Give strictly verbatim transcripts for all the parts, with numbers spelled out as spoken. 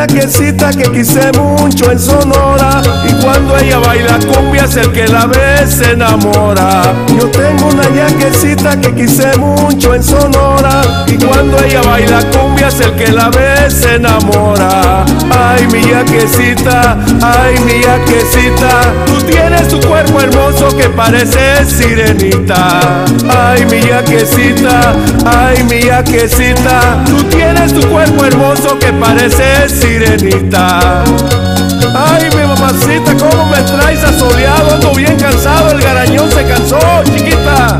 yaquecita que quise mucho en Sonora, y cuando ella baila cumbia es el que la ve se enamora. Yo tengo una yaquecita que quise mucho en Sonora, y cuando ella baila cumbia es el que la ve se enamora. Ay, mi yaquecita, ay, mi yaquecita, tú tienes tu cuerpo hermoso que parece sirenita. Ay, mi yaquecita, ay, mi yaquecita, tú tienes tu cuerpo hermoso que parece sirenita. Ay, mi mamacita, cómo me traes asoleado, ando bien cansado, el garañón se cansó, chiquita.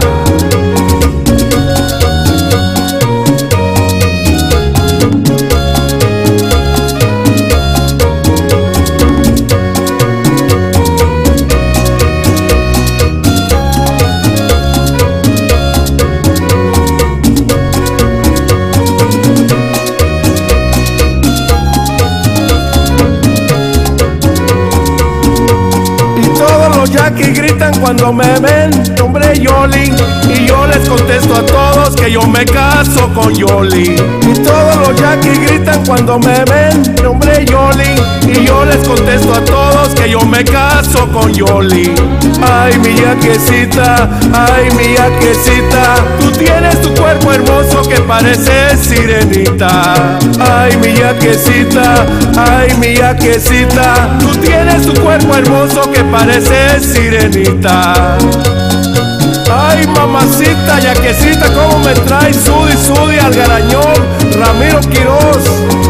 Que gritan cuando me ven, hombre Yoli, y yo les contesto a todos que yo me caso con Yoli. Y todos los yaquis gritan cuando me ven, hombre Yoli, y yo les contesto a todos que yo me caso con Yoli. Ay, mi yaquecita, ay, mi yaquecita, tú tienes tu cuerpo hermoso que parece sirenita. Ay, mi yaquecita, ay, mi yaquecita, tú tienes tu cuerpo hermoso que parece sirenita. Ay, mamacita, yaquecita, cómo me traes sudi, sudi al garañón, Ramiro Quiroz.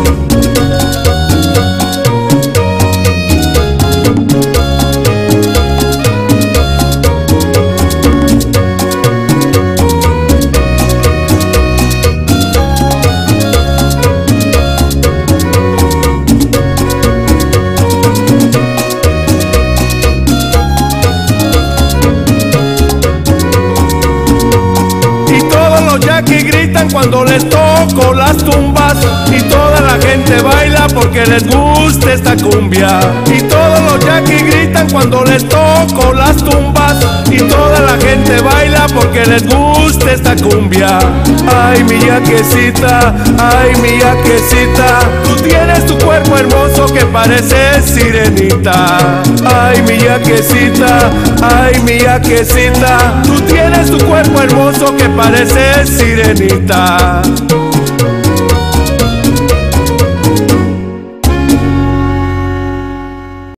Que gritan cuando les toco las tumbas, y toda la gente baila porque les gusta esta cumbia. Y todos los yaquis gritan cuando les toco las tumbas, y toda la gente baila porque les gusta esta cumbia. Ay, mi yaquecita, ay, mi yaquecita, tú tienes tu cuerpo hermoso que parece sirenita. Ay, mi yaquecita, ay, mi yaquecita, tú tienes tu cuerpo hermoso que parece sirenita.